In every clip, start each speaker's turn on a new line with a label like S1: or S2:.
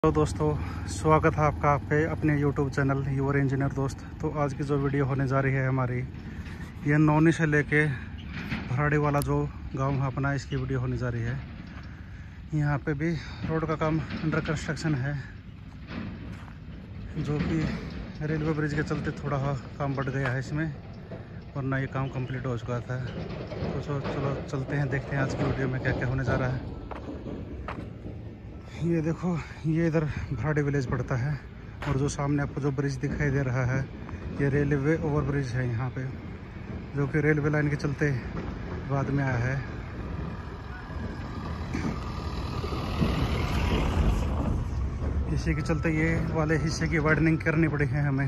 S1: तो दोस्तों, स्वागत है आपका आपके अपने YouTube चैनल यूर इंजीनियर दोस्त। तो आज की जो वीडियो होने जा रही है हमारी, ये नौनी से लेके भराड़ी वाला जो गांव है अपना, इसकी वीडियो होने जा रही है। यहाँ पे भी रोड का काम अंडर कंस्ट्रक्शन है, जो कि रेलवे ब्रिज के चलते थोड़ा काम बढ़ गया है इसमें, वरना ये काम कंप्लीट हो चुका था। तो चलो चलते हैं, देखते हैं आज की वीडियो में क्या क्या होने जा रहा है। ये देखो, ये इधर भराड़ी विलेज पड़ता है, और जो सामने आपको जो ब्रिज दिखाई दे रहा है, ये रेलवे ओवर ब्रिज है यहाँ पे, जो कि रेलवे लाइन के चलते बाद में आया है। इसी के चलते ये वाले हिस्से की वाइडनिंग करनी पड़ी है हमें।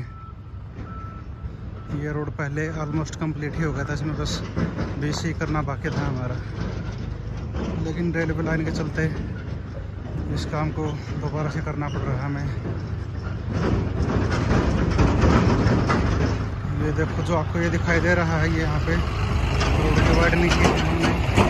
S1: ये रोड पहले ऑलमोस्ट कंप्लीट ही हो गया था, इसमें बस बीसी करना बाकी था हमारा, लेकिन रेलवे लाइन के चलते इस काम को दोबारा से करना पड़ रहा है हमें। ये देखो, जो आपको ये दिखाई दे रहा है, ये यहाँ पे रोड की वाइडनिंग की है हमने।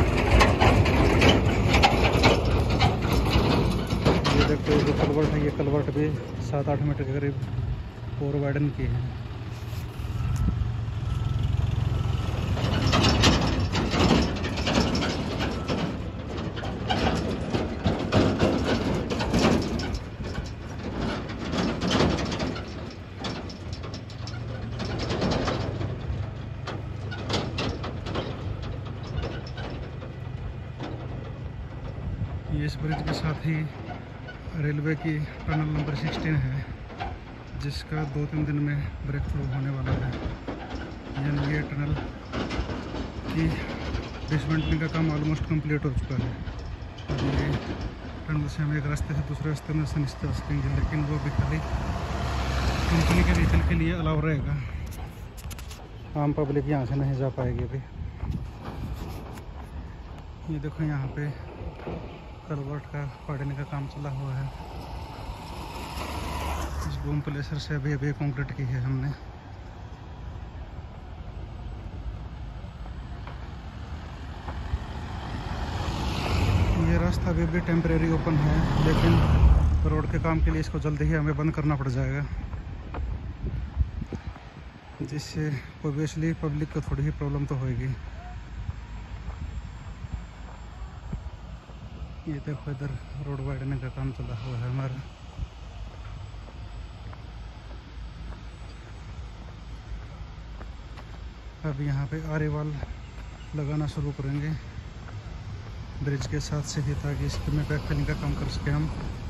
S1: ये देखो, जो कलवर्ट है, ये कलवर्ट भी 7-8 मीटर के करीब और वाइडन की है। ये इस ब्रिज के साथ ही रेलवे की टनल नंबर 16 है, जिसका 2-3 दिन में ब्रेक थ्रू होने वाला है। यानी ये टनल की डिसमेंटलिंग का काम ऑलमोस्ट कंप्लीट हो चुका है। ये टनल से हम एक रास्ते से दूसरे रास्ते में से नीचे जा सकेंगे, लेकिन वो भी खाली कंपनी के व्हीकल के लिए अलाउ रहेगा, आम पब्लिक यहाँ से नहीं जा पाएगी अभी। ये देखो, यहाँ पे कलवर्ट का पड़ने का काम चला हुआ है। इस बूम प्लेसर से अभी कंक्रीट की है हमने। ये रास्ता अभी भी टेम्परेरी ओपन है, लेकिन रोड के काम के लिए इसको जल्दी ही हमें बंद करना पड़ जाएगा, जिससे ऑब्वियसली पब्लिक को थोड़ी ही प्रॉब्लम तो होगी। ये देखो, इधर रोड वाइडनिंग का काम चला हुआ है हमारा। अब यहाँ पे आरे वाल लगाना शुरू करेंगे ब्रिज के साथ से ही, ताकि इसमें बैक फिलिंग का काम कर सके हम।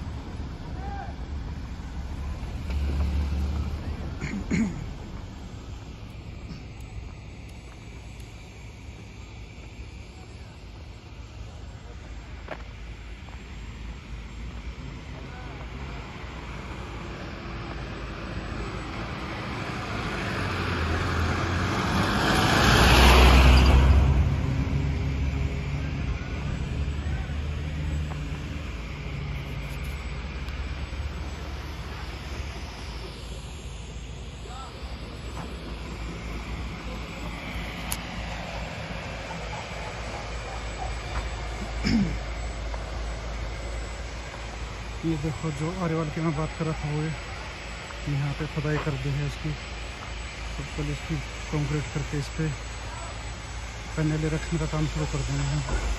S1: ये देखो, जो आरेवाल की मैं बात कर रहा था, वो यहाँ पे खुदाई कर दी है इसकी, बिल्कुल इसकी कंक्रीट करके इस पर पैनल रखने का काम शुरू कर देना है।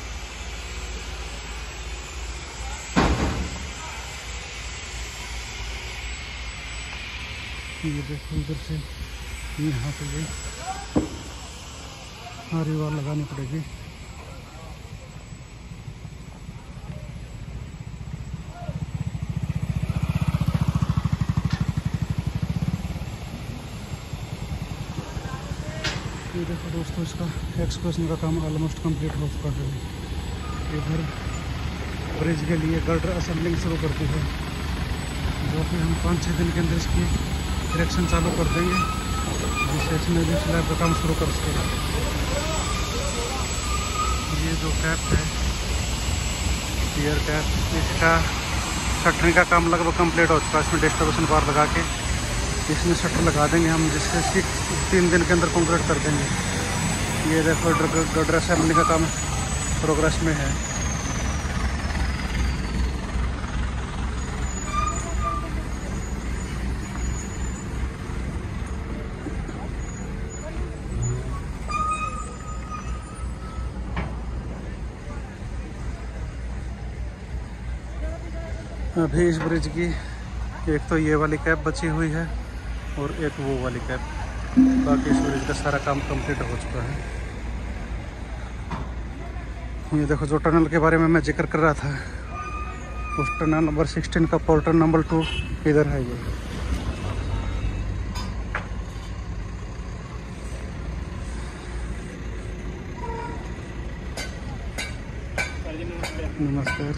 S1: ये देखो, इधर से यहाँ पे ये आरेवाल लगानी पड़ेगी। ये देखो दोस्तों, इसका एक्सप्रेशन का काम ऑलमोस्ट कंप्लीट हो चुका है। इधर ब्रिज के लिए गर्डर असेंबलिंग शुरू कर दी है, जो कि हम 5-6 दिन के अंदर इसकी इरेक्शन चालू कर देंगे, जिससे इसमें भी स्लैब का काम शुरू कर सकेगा। ये जो कैप है, ईयर कैप, इसका शटरिंग का काम लगभग कंप्लीट हो चुका है। इसमें डिस्ट्रीब्यूशन बार लगा के इसमें शटर लगा देंगे हम, जिससे इसकी 3 दिन के अंदर कंक्रीट कर देंगे। ये देखो, गर्डर असेंबलिंग का काम प्रोग्रेस में है। अभी इस ब्रिज की एक तो ये वाली कैप बची हुई है और एक वो वाली कैप, बाकी इस ब्रिज का सारा काम कंप्लीट हो चुका है। ये देखो जो टनल के बारे में मैं जिक्र कर रहा था, उस टनल नंबर 16 का पोर्टर नंबर 2 इधर है। ये नमस्कार।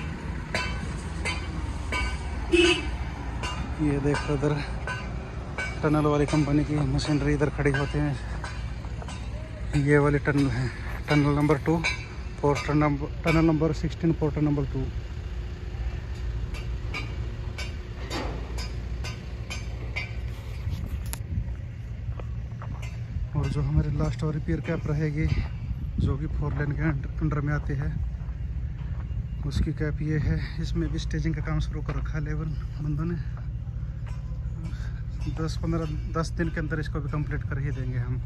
S1: ये देखो इधर टनल वाली कंपनी की मशीनरी इधर खड़ी होती है। ये वाली टनल है, tunnel number 2 tunnel number 16 portal number 2। और जो हमारी लास्ट और रिपेयर कैप रहेगी, जो कि 4 लेन के अंडर में आती है, उसकी कैप ये है। इसमें भी स्टेजिंग का काम शुरू कर रखा है लेबर बंदों ने। 10 दिन के अंदर इसको भी कंप्लीट कर ही देंगे हम।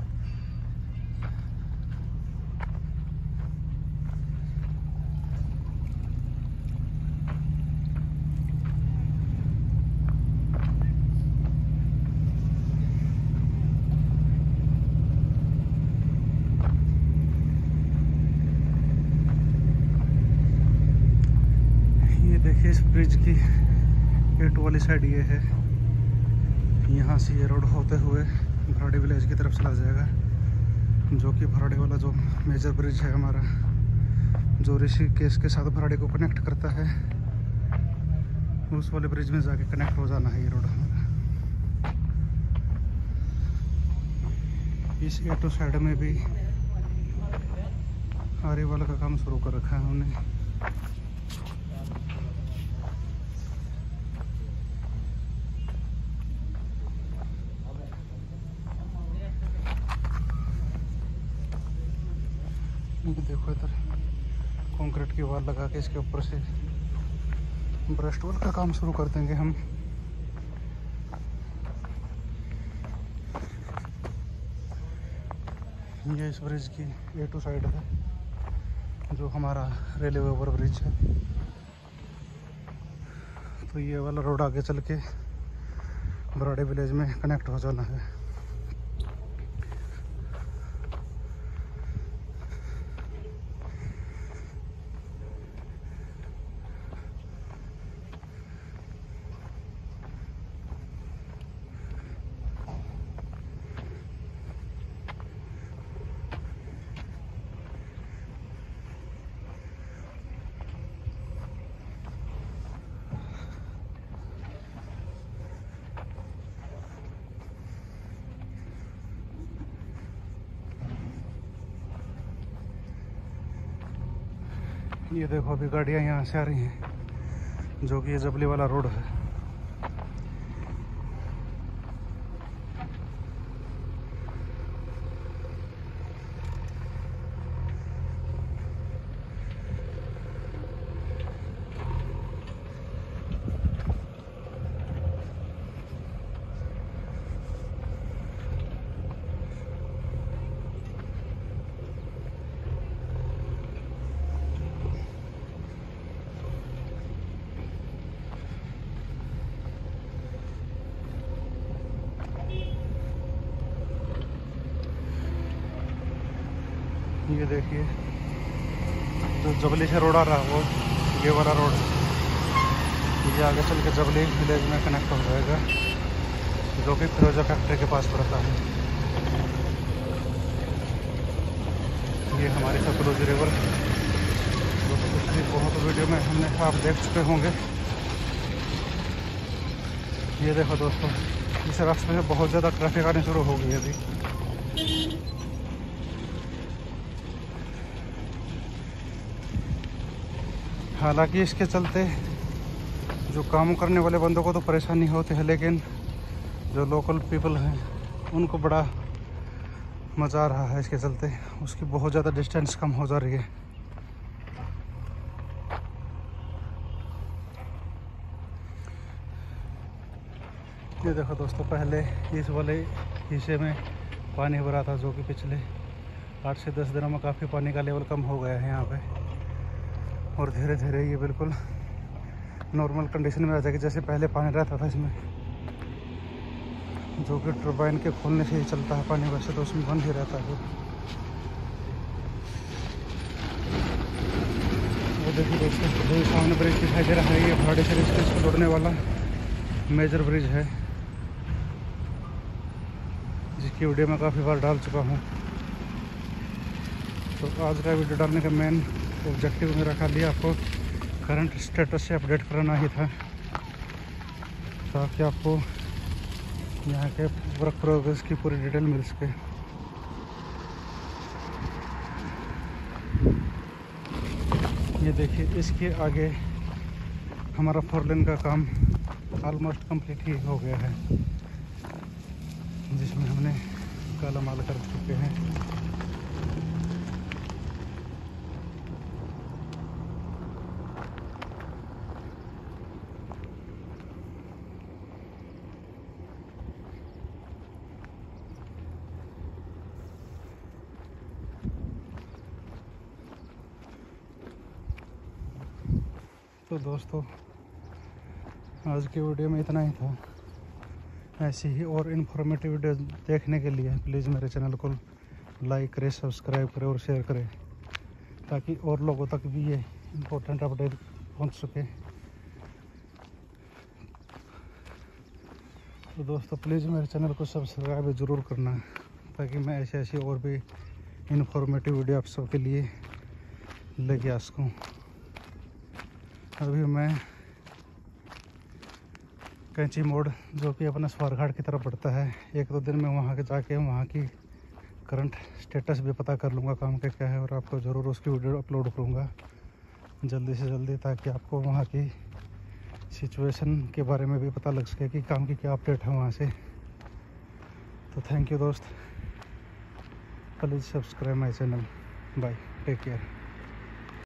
S1: ये देखिए इस ब्रिज की एट वाली साइड ये है। यहाँ से ये रोड होते हुए भराड़ी विलेज की तरफ चला जाएगा, जो कि भराड़ी वाला जो मेजर ब्रिज है हमारा, जो ऋषिकेश के साथ भराड़ी को कनेक्ट करता है, उस वाले ब्रिज में जाके कनेक्ट हो जाना है ये रोड हमारा। इस एटो साइड में भी आरे वाला का काम शुरू कर रखा है उन्होंने। देखो इधर कंक्रीट की वाल लगा के इसके ऊपर से ब्रस्ट वर्क का काम शुरू कर देंगे हम। ये इस ब्रिज की A2 साइड है, जो हमारा रेलवे ओवर ब्रिज है। तो ये वाला रोड आगे चल के भराड़ी विलेज में कनेक्ट हो जाना है। ये देखो अभी गाड़ियाँ यहाँ से आ रही हैं, जो कि ये जबली वाला रोड है। ये देखिए जो जबली से रोड आ रहा है वो ये वाला रोड है। ये आगे चल के जबली विलेज में कनेक्ट हो जाएगा, जो कि फिरोजा फैक्ट्री के पास पड़ता है। ये हमारी सतलुज रिवर, जो कि पिछली बहुत वीडियो में हमने आप देख चुके होंगे। ये देखो दोस्तों, इस रास्ते से बहुत ज़्यादा ट्रैफिक आनी शुरू हो गई अभी। हालांकि इसके चलते जो काम करने वाले बंदों को तो परेशानी होती है, लेकिन जो लोकल पीपल हैं उनको बड़ा मज़ा आ रहा है इसके चलते। उसकी बहुत ज़्यादा डिस्टेंस कम हो जा रही है। ये देखो दोस्तों, पहले इस वाले हिस्से में पानी भरा था, जो कि पिछले 8 से 10 दिनों में काफ़ी पानी का लेवल कम हो गया है यहाँ पे। और धीरे धीरे ये बिल्कुल नॉर्मल कंडीशन में आ जाएगी, जैसे पहले पानी रहता था इसमें, जो कि टर्बाइन के खोलने से ही चलता है पानी, वैसे तो उसमें बंद ही रहता है। वो देखिए दोस्तों, जो सामने ब्रिज दिखाई दे रहा है, ये भाड़ेसर स्टेशन को जोड़ने वाला मेजर ब्रिज है, जिसकी वीडियो मैं काफ़ी बार डाल चुका हूँ। तो आज का वीडियो डालने का मेन ऑब्जेक्टिव मेरा खाली आपको करंट स्टेटस से अपडेट कराना ही था, ताकि आपको यहाँ के वर्क प्रोग्रेस की पूरी डिटेल मिल सके। ये देखिए, इसके आगे हमारा 4 लेन का काम ऑलमोस्ट कंप्लीट ही हो गया है, जिसमें हमने काला माल कर चुके हैं। तो दोस्तों, आज की वीडियो में इतना ही था। ऐसी ही और इन्फॉर्मेटिव वीडियो देखने के लिए प्लीज़ मेरे चैनल को लाइक करें, सब्सक्राइब करें और शेयर करें, ताकि और लोगों तक भी ये इम्पोर्टेंट अपडेट पहुंच सके। तो दोस्तों, प्लीज़ मेरे चैनल को सब्सक्राइब ज़रूर करना, ताकि मैं ऐसे और भी इन्फॉर्मेटिव वीडियो आप सबके लिए लेके आ सकूँ। अभी मैं कैंची मोड़, जो कि अपना स्वारघाट की तरफ पड़ता है, 1-2 दिन में वहाँ के जाके वहाँ की करंट स्टेटस भी पता कर लूँगा काम का क्या है, और आपको ज़रूर उसकी वीडियो अपलोड करूँगा जल्दी से जल्दी, ताकि आपको वहाँ की सिचुएशन के बारे में भी पता लग सके कि काम की क्या अपडेट है वहाँ से। तो थैंक यू दोस्त, please subscribe my channel. Bye, take care.